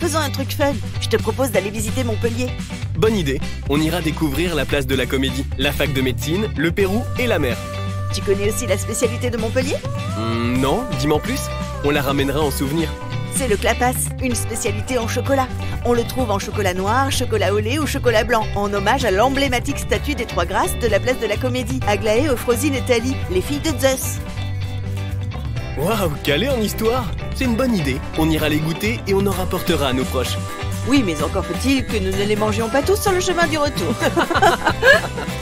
faisons un truc fun. Je te propose d'aller visiter Montpellier. Bonne idée. On ira découvrir la place de la Comédie, la fac de médecine, le Pérou et la mer. Tu connais aussi la spécialité de Montpellier? Non, dis-moi en plus. On la ramènera en souvenir. C'est le clapas, une spécialité en chocolat. On le trouve en chocolat noir, chocolat au lait ou chocolat blanc, en hommage à l'emblématique statue des Trois Grâces de la place de la Comédie, Aglaé, Euphrosine et Thalie, les filles de Zeus. Waouh, calé en histoire. C'est une bonne idée. On ira les goûter et on en rapportera à nos proches. Oui, mais encore faut-il que nous ne les mangions pas tous sur le chemin du retour.